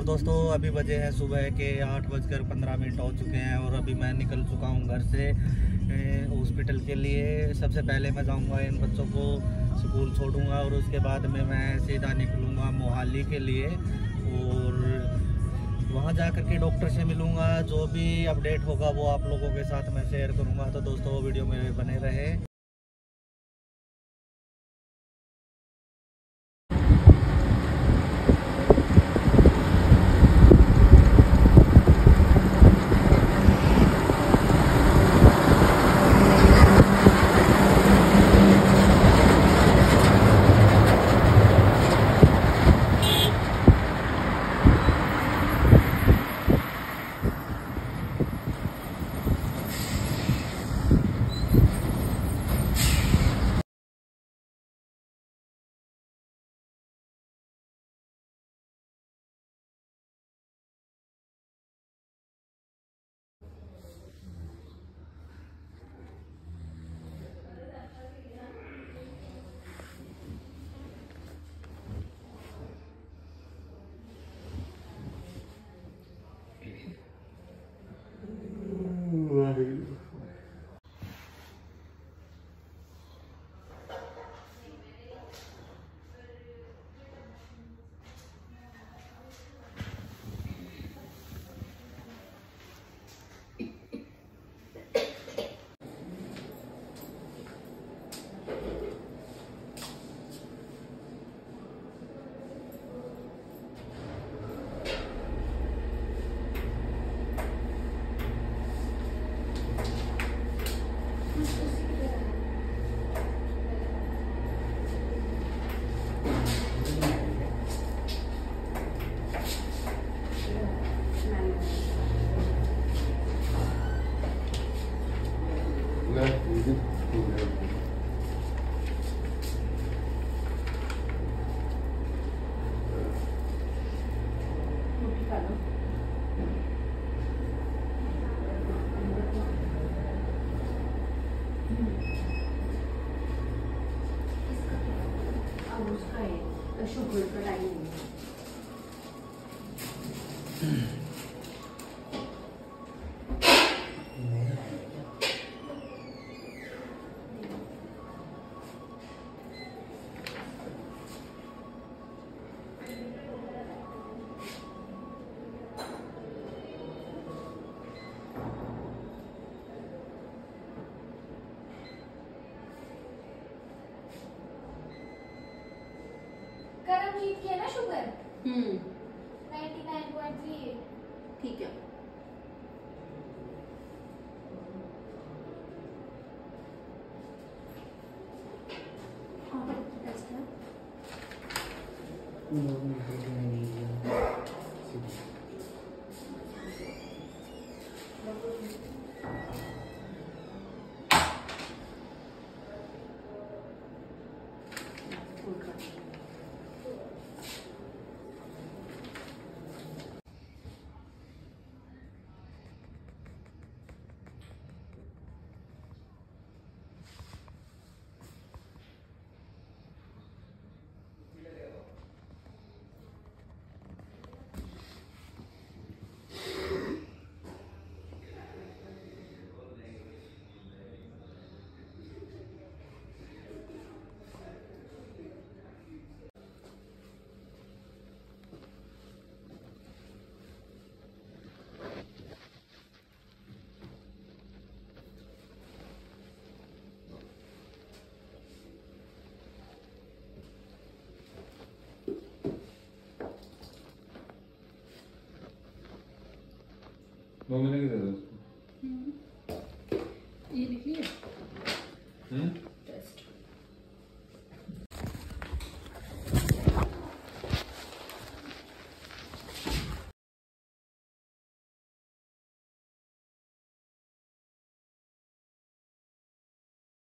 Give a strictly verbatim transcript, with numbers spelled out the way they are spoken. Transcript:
दोस्तों अभी बजे हैं सुबह के आठ बजकर पंद्रह मिनट हो चुके हैं और अभी मैं निकल चुका हूं घर से हॉस्पिटल के लिए। सबसे पहले मैं जाऊंगा इन बच्चों को स्कूल छोड़ूंगा और उसके बाद में मैं सीधा निकलूंगा मोहाली के लिए और वहां जा कर के डॉक्टर से मिलूंगा। जो भी अपडेट होगा वो आप लोगों के साथ मैं शेयर करूंगा। तो दोस्तों वीडियो में बने रहे। शुगर का टाइम करमजीत की है ना sugar hmm ninety nine point three eight. ठीक है। टेस्ट है दो महीने की दे दो उसको। ये लिख लिया। हम्म